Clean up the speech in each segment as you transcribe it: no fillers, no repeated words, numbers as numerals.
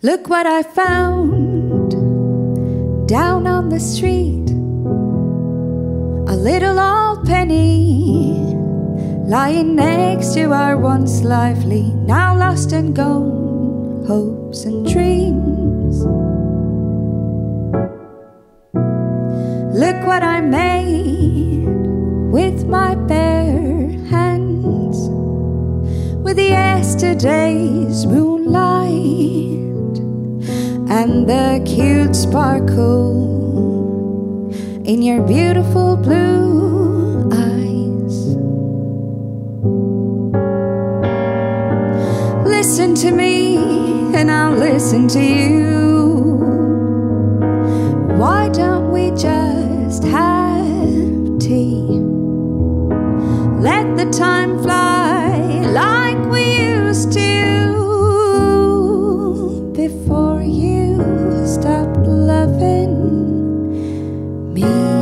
Look what I found down on the street. A little old penny lying next to our once lively, now lost and gone hopes and dreams. Look what I made with my bare hands, with yesterday's moonlight and the cute sparkle in your beautiful blue eyes. Listen to me and I'll listen to you. Why don't we just have tea? Let the time fly like we used to before you stopped loving me.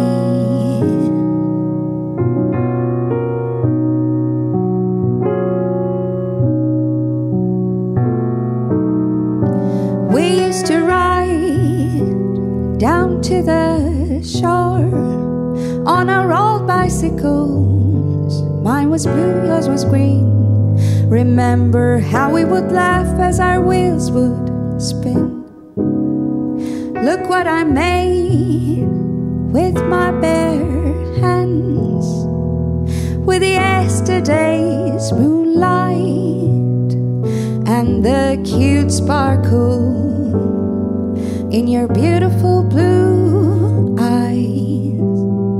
We used to ride down to the shore on our old bicycles. Mine was blue, yours was green. Remember how we would laugh as our wheels would spin. Look what I made with my bare hands, with yesterday's moonlight and the cute sparkle in your beautiful blue eyes.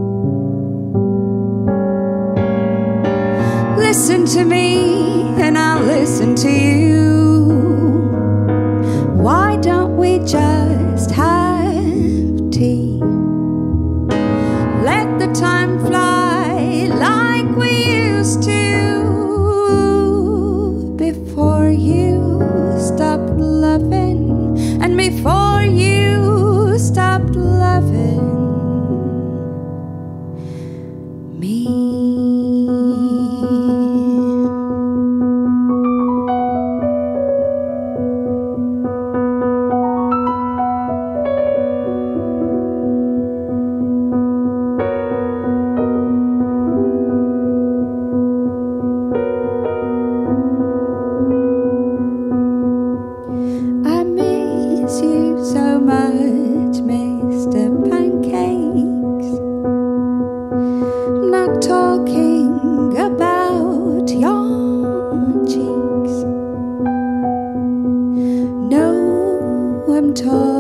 Listen to me and I'll listen to you. Why don't we just have tea? Let the time fly like we used to before you stopped loving, and before you stopped loving me. So much, Mr. Pancakes. I'm not talking about your cheeks. No, I'm talking